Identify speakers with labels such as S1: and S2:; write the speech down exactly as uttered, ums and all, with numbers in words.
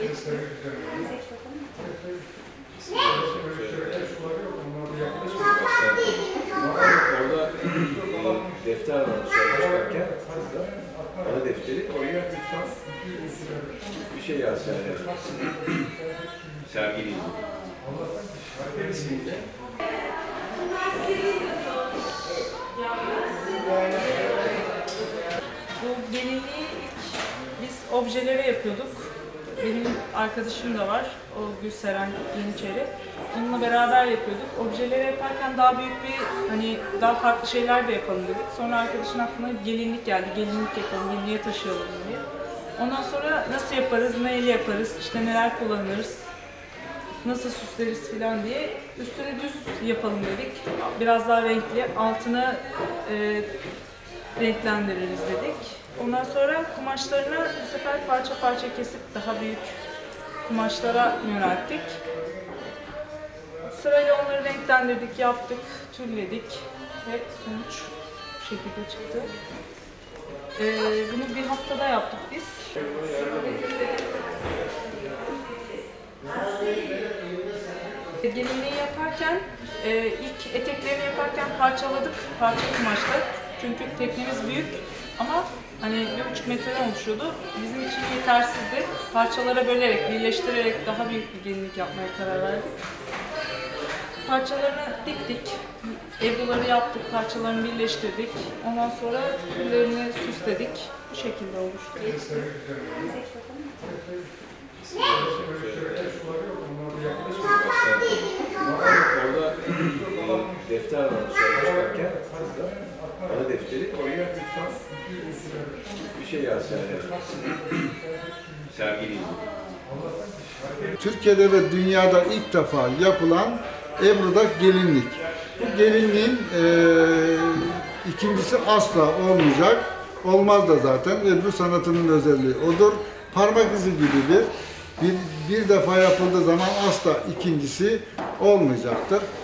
S1: Orada e, defter var çıkarken ana defteri oraya lütfen bir şey yaz yani. Sergili.
S2: Bu gelinliği ilk biz objelere yapıyorduk. Benim arkadaşım da var, o Gülseren Yeniçeri. Onunla beraber yapıyorduk. Objeleri yaparken daha büyük bir, hani daha farklı şeyler de yapalım dedik. Sonra arkadaşın aklına gelinlik geldi, gelinlik yapalım, gelinliğe taşıyalım diye. Ondan sonra nasıl yaparız, neyle yaparız, işte neler kullanırız, nasıl süsleriz filan diye üstünü düz yapalım dedik. Biraz daha renkli, altına e, renklendiririz dedik. Ondan sonra kumaşlarını bu sefer parça parça kesip daha büyük kumaşlara yönelttik. Sırayla onları renklendirdik, yaptık, tülledik ve sonuç bu şekilde çıktı. Ee, bunu bir haftada yaptık biz. Gelinliği yaparken, e, ilk eteklerini yaparken parçaladık, parça kumaşla. Çünkü teknemiz büyük ama hani bir buçuk metreden oluşuyordu. Bizim için yetersizdi. Parçalara bölerek, birleştirerek daha büyük bir gelinlik yapmaya karar verdik. Parçalarını diktik, ebruları yaptık, parçalarını birleştirdik. Ondan sonra tüllerini süsledik. Bu şekilde oluştu.
S1: Orada e, defter var çıkarken ana defteri oraya lütfen bir şey yaz yani. Sergili.
S3: Türkiye'de ve dünyada ilk defa yapılan Ebru'da gelinlik. Bu gelinliğin e, ikincisi asla olmayacak. Olmaz da zaten. Ebru sanatının özelliği odur. Parmak izi gibidir. Bir, bir defa yapıldığı zaman asla ikincisi olmayacaktır.